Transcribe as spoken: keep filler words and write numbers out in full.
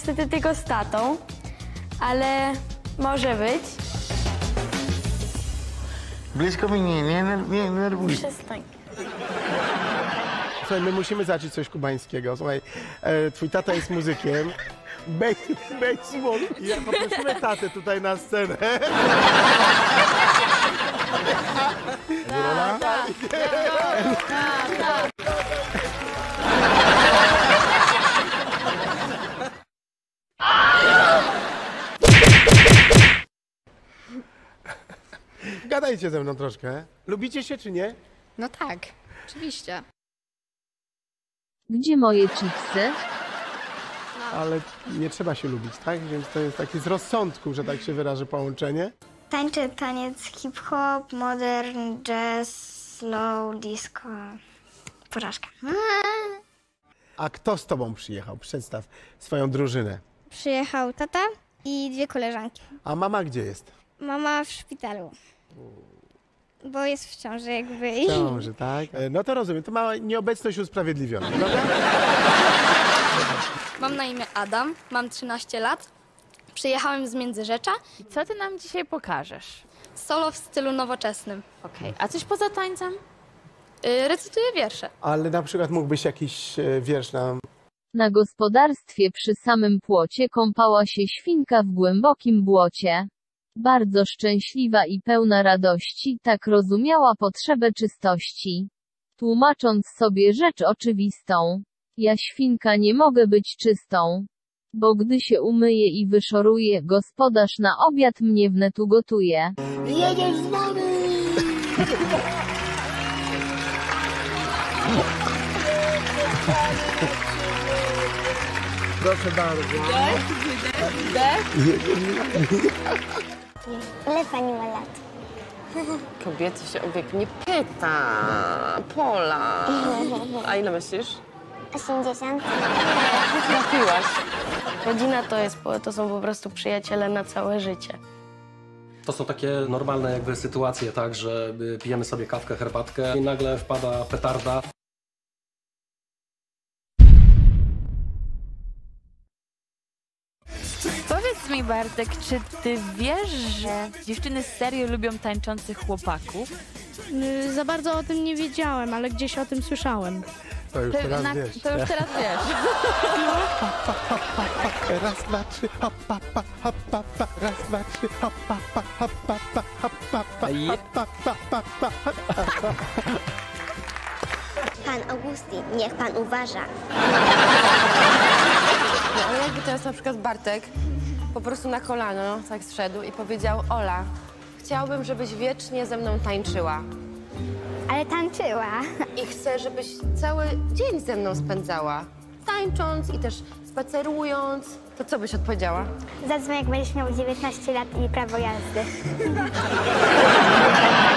niestety tylko z tatą, ale może być. Blisko mi nie, nie, nie nerwuj. Przestań. Słuchaj, my musimy zacząć coś kubańskiego. Słuchaj, e, twój tata jest muzykiem. Baseball. Ja poprosimy tatę tutaj na scenę. Rola? Gadajcie ze mną troszkę. Lubicie się czy nie? No tak, oczywiście. Gdzie moje chipsy? Ale nie trzeba się lubić, tak? Więc to jest taki z rozsądku, że tak się wyrażę połączenie. Tańczę taniec hip-hop, modern, jazz, slow, disco. Porażka. A kto z tobą przyjechał? Przedstaw swoją drużynę. Przyjechał tata i dwie koleżanki. A mama gdzie jest? Mama w szpitalu. Bo jest w ciąży jakby. i- Ciąży, tak? E, No to rozumiem, to mała nieobecność usprawiedliwiona, prawda? Mam na imię Adam, mam trzynaście lat. Przyjechałem z Międzyrzecza. I co ty nam dzisiaj pokażesz? Solo w stylu nowoczesnym. Okej, a coś poza tańcem? Yy, recytuję wiersze. Ale na przykład mógłbyś jakiś e, wiersz nam... Na gospodarstwie przy samym płocie kąpała się świnka w głębokim błocie. Bardzo szczęśliwa i pełna radości, tak rozumiała potrzebę czystości. Tłumacząc sobie rzecz oczywistą. Ja świnka nie mogę być czystą. Bo gdy się umyję i wyszoruję, gospodarz na obiad mnie wnetu gotuje. Jedziesz z nami! Proszę bardzo. Ile pani ma lat? Kobiety się o wiek nie pyta. Pola. A ile myślisz? osiemdziesiąt. Trafiłaś. Rodzina to, jest, po- to są po prostu przyjaciele na całe życie. To są takie normalne jakby sytuacje, tak, że y, pijemy sobie kawkę, herbatkę i nagle wpada petarda. Powiedz mi, Bartek, czy ty wiesz, że dziewczyny serio lubią tańczących chłopaków? Y, Za bardzo o tym nie wiedziałem, ale gdzieś o tym słyszałem. To już To, teraz na, wiesz. to już teraz wiesz. Raz, dwa, trzy, hop, pa, pa, hop, pa, pa. Raz, dwa, trzy, hop, pa, pa, hop, pa, pa, hop, pa, pa, hop, pa, pa, pa, pa, pa. Pan Augustin, niech pan uważa. No ale jakby teraz na przykład Bartek po prostu na kolano tak zszedł i powiedział: Ola, chciałbym, żebyś wiecznie ze mną tańczyła. Ale tańczyła. I chcę, żebyś cały dzień ze mną spędzała. Tańcząc i też spacerując. To co byś odpowiedziała? Zadzwoń, jak będziesz miał dziewiętnaście lat i prawo jazdy.